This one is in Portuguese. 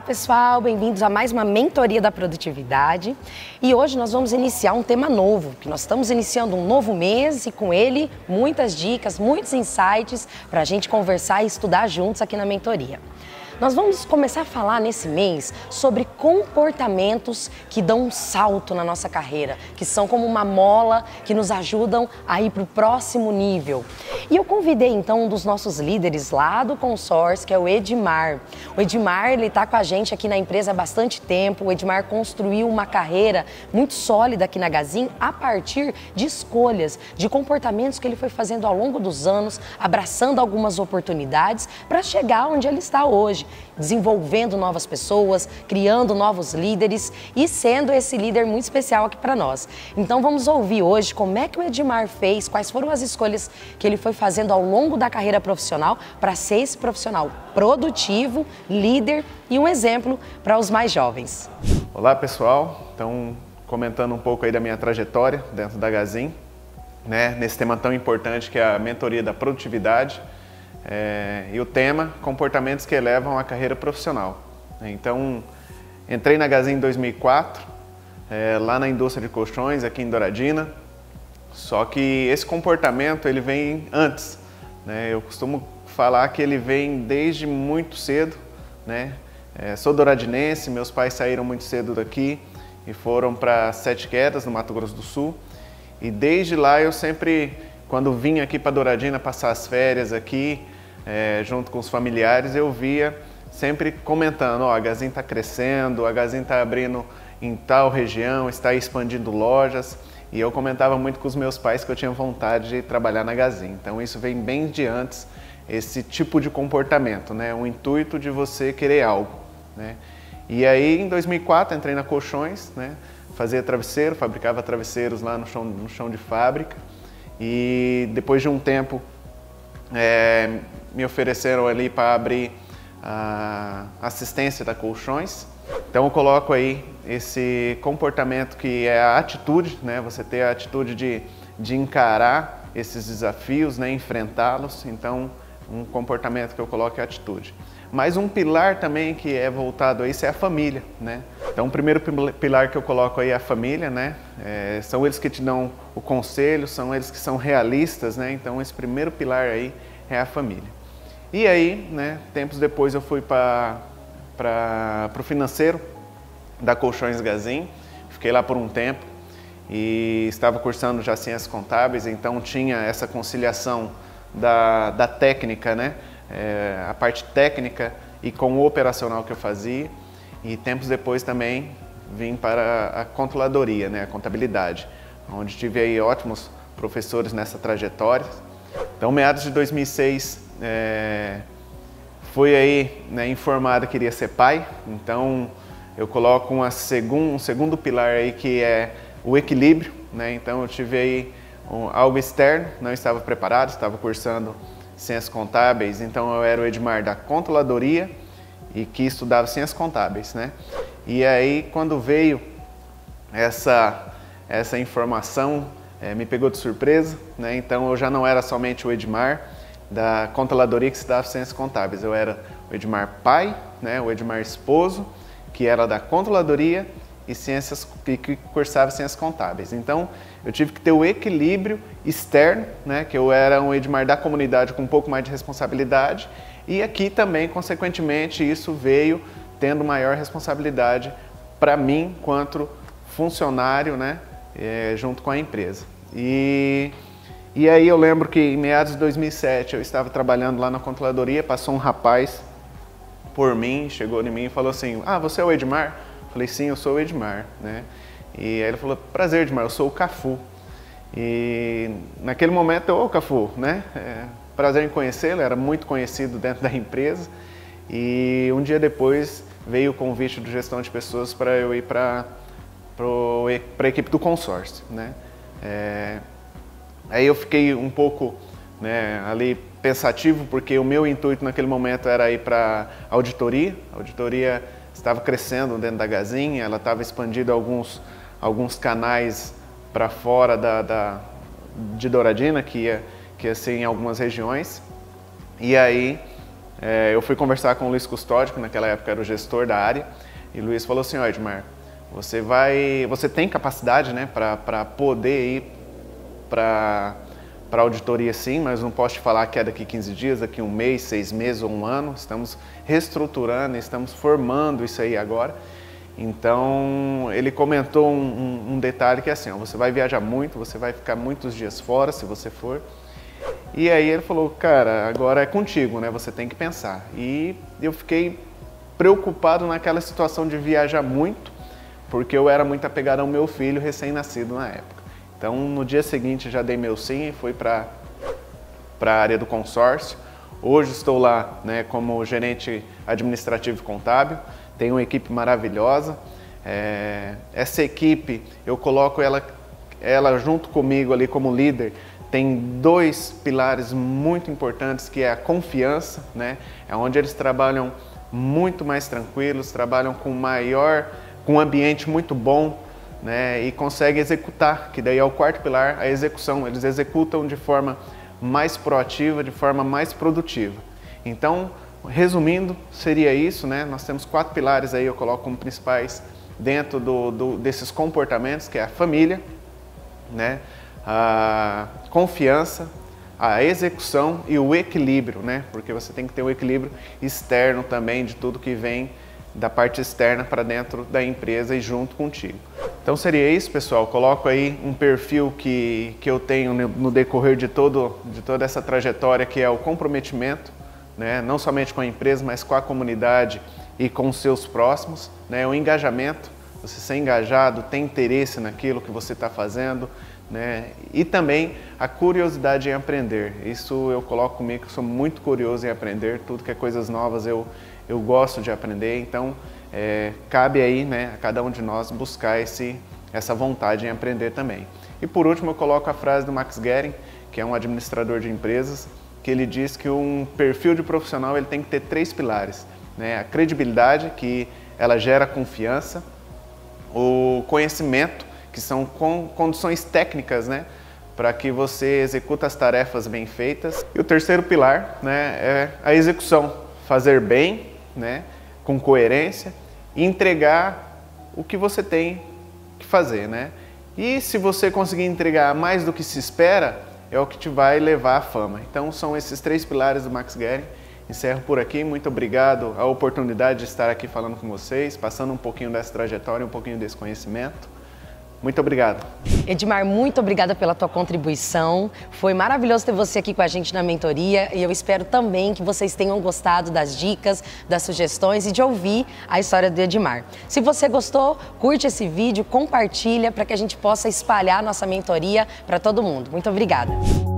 pessoal, bem-vindos a mais uma mentoria da produtividade. E hoje nós vamos iniciar um tema novo, que nós estamos iniciando um novo mês e com ele muitas dicas, muitos insights para a gente conversar e estudar juntos aqui na mentoria. Nós vamos começar a falar nesse mês sobre comportamentos que dão um salto na nossa carreira, que são como uma mola que nos ajudam a ir para o próximo nível. E eu convidei então um dos nossos líderes lá do consórcio, que é o Edmar. O Edmar, ele está com a gente aqui na empresa há bastante tempo. O Edmar construiu uma carreira muito sólida aqui na Gazin a partir de escolhas, de comportamentos que ele foi fazendo ao longo dos anos, abraçando algumas oportunidades para chegar onde ele está hoje, desenvolvendo novas pessoas, criando novos líderes e sendo esse líder muito especial aqui para nós. Então vamos ouvir hoje como é que o Edmar fez, quais foram as escolhas que ele foi fazendo ao longo da carreira profissional para ser esse profissional produtivo, líder e um exemplo para os mais jovens. Olá pessoal, então comentando um pouco aí da minha trajetória dentro da Gazin, nesse tema tão importante que é a mentoria da produtividade. E o tema, comportamentos que elevam a carreira profissional. Então, entrei na Gazin em 2004, lá na indústria de colchões, aqui em Douradina, só que esse comportamento ele vem antes. Eu costumo falar que ele vem desde muito cedo. Sou douradinense, meus pais saíram muito cedo daqui e foram para Sete Quedas, no Mato Grosso do Sul, e desde lá eu sempre, quando vim aqui para Douradina passar as férias aqui, junto com os familiares, eu via sempre comentando, a Gazin está crescendo, a Gazin está abrindo em tal região, está expandindo lojas, e eu comentava muito com os meus pais que eu tinha vontade de trabalhar na Gazin. Então isso vem bem de antes, esse tipo de comportamento, o intuito de você querer algo. E aí em 2004 entrei na Colchões, fazia travesseiro, fabricava travesseiros lá no chão de fábrica, e depois de um tempo me ofereceram ali para abrir a assistência da Colchões. Então eu coloco aí esse comportamento que é a atitude, você ter a atitude de encarar esses desafios, enfrentá-los. Então um comportamento que eu coloco é a atitude. Mas um pilar também que é voltado a isso é a família. Então o primeiro pilar que eu coloco aí é a família, são eles que te dão o conselho, são eles que são realistas, então esse primeiro pilar aí é a família. E aí, tempos depois eu fui para o financeiro da Colchões Gazin, fiquei lá por um tempo e estava cursando já ciências contábeis, então tinha essa conciliação da técnica, a parte técnica e com o operacional que eu fazia, e tempos depois também vim para a controladoria, a contabilidade, onde tive aí ótimos professores nessa trajetória. Então, meados de 2006, fui aí informado que iria ser pai, então eu coloco um segundo pilar aí que é o equilíbrio, então eu tive aí algo externo, não estava preparado, estava cursando ciências contábeis, então eu era o Edmar da controladoria e que estudava ciências contábeis, E aí quando veio essa informação, me pegou de surpresa, então eu já não era somente o Edmar da controladoria que estudava ciências contábeis, eu era o Edmar pai, o Edmar esposo, que era da controladoria e que cursava ciências contábeis. Então eu tive que ter o equilíbrio externo, que eu era um Edmar da comunidade com um pouco mais de responsabilidade, e aqui também, consequentemente, isso veio tendo maior responsabilidade para mim quanto funcionário, junto com a empresa. E aí eu lembro que em meados de 2007 eu estava trabalhando lá na controladoria, passou um rapaz por mim, chegou em mim e falou assim, você é o Edmar? Eu falei, sim, eu sou o Edmar, E aí ele falou, prazer Edmar, eu sou o Cafu. E naquele momento eu, Cafu, prazer em conhecê-lo, era muito conhecido dentro da empresa. E um dia depois veio o convite do gestão de pessoas para eu ir para a equipe do consórcio, Aí eu fiquei um pouco ali pensativo, porque o meu intuito naquele momento era ir para a auditoria. A auditoria estava crescendo dentro da Gazin, ela estava expandindo alguns canais para fora de Douradina, que ia ser em algumas regiões. E aí eu fui conversar com o Luiz Custódio, que naquela época era o gestor da área, e o Luiz falou assim: ó, Edmar, você tem capacidade, né, para poder ir para a auditoria, sim, mas não posso te falar que é daqui 15 dias, daqui um mês, 6 meses ou um ano. Estamos reestruturando, estamos formando isso aí agora. Então, ele comentou um detalhe que é assim, ó, você vai viajar muito, você vai ficar muitos dias fora, se você for. E aí ele falou, cara, agora é contigo, né? Você tem que pensar. E eu fiquei preocupado naquela situação de viajar muito, porque eu era muito apegado ao meu filho recém-nascido na época. Então, no dia seguinte já dei meu sim e fui para a área do consórcio. Hoje estou lá, né, como gerente administrativo e contábil. Tenho uma equipe maravilhosa. Essa equipe, eu coloco ela junto comigo ali como líder. Tem 2 pilares muito importantes, que é a confiança, né? É onde eles trabalham muito mais tranquilos, trabalham com um ambiente muito bom, né? E conseguem executar, que daí é o 4º pilar, a execução. Eles executam de forma mais proativa, de forma mais produtiva. Então, resumindo, seria isso, né? Nós temos 4 pilares aí, eu coloco como principais dentro desses comportamentos, que é a família, né? A confiança, a execução e o equilíbrio, né? Porque você tem que ter um equilíbrio externo também de tudo que vem da parte externa para dentro da empresa e junto contigo. Então seria isso, pessoal. Coloco aí um perfil que eu tenho no decorrer de toda essa trajetória, que é o comprometimento, né? Não somente com a empresa, mas com a comunidade e com os seus próximos, né? O engajamento, você ser engajado, ter interesse naquilo que você está fazendo, né? E também a curiosidade em aprender. Isso eu coloco comigo, que sou muito curioso em aprender. Tudo que é coisas novas eu gosto de aprender. Então cabe aí, né, a cada um de nós buscar essa vontade em aprender também. E por último eu coloco a frase do Max Guerin, que é um administrador de empresas, que ele diz que um perfil de profissional ele tem que ter 3 pilares, né? A credibilidade, que ela gera confiança, o conhecimento, que são condições técnicas, né, para que você execute as tarefas bem feitas. E o 3º pilar, né, é a execução, fazer bem, né, com coerência e entregar o que você tem que fazer, né? E se você conseguir entregar mais do que se espera, é o que te vai levar à fama. Então são esses 3 pilares do Max Guerin. Encerro por aqui, muito obrigado a oportunidade de estar aqui falando com vocês, passando um pouquinho dessa trajetória, um pouquinho desse conhecimento. Muito obrigado. Edmar, muito obrigada pela tua contribuição. Foi maravilhoso ter você aqui com a gente na mentoria e eu espero também que vocês tenham gostado das dicas, das sugestões e de ouvir a história do Edmar. Se você gostou, curte esse vídeo, compartilha para que a gente possa espalhar nossa mentoria para todo mundo. Muito obrigada.